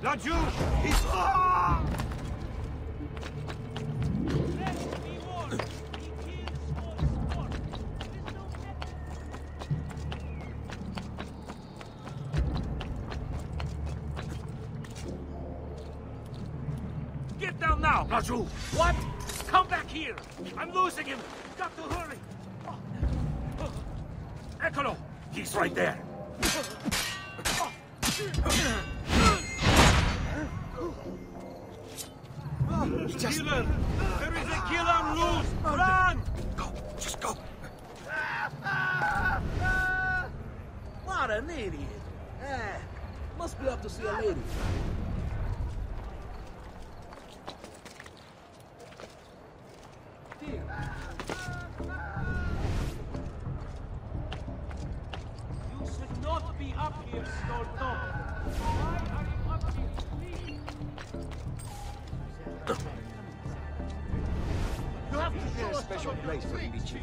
Jew! He's... Ah! Get down now, Raju! What? Come back here! I'm losing him! Got to hurry! Eccolo! He's right there! Killer! There is a killer loose! Run! Go! Just go! What an idiot! Must be up to see a lady. You should not be up here, Storto! Why are you up here? Please! You have to show us a special place for Inichi.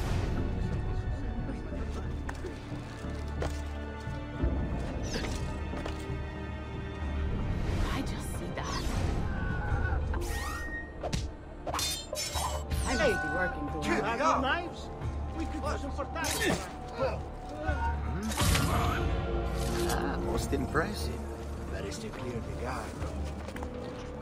I just see that. I may be working for you. Have your knives? We could use them for that. Most impressive. Very clear the guy.